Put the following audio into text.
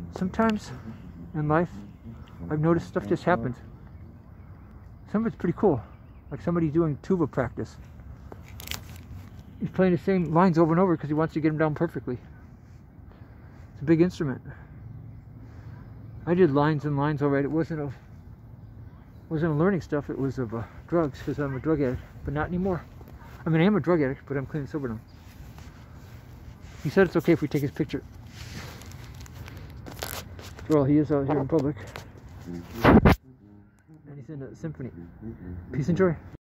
sometimes in life, I've noticed stuff just happens. Some of it's pretty cool. Like somebody doing tuba practice. He's playing the same lines over and over because he wants to get them down perfectly. It's a big instrument. I did lines and lines alright. It wasn't a learning stuff. It was of drugs, because I'm a drug addict, but not anymore. I mean, I am a drug addict, but I'm clean and sober now. He said it's okay if we take his picture. Well, he is out here in public. And he's in a symphony. Peace and joy.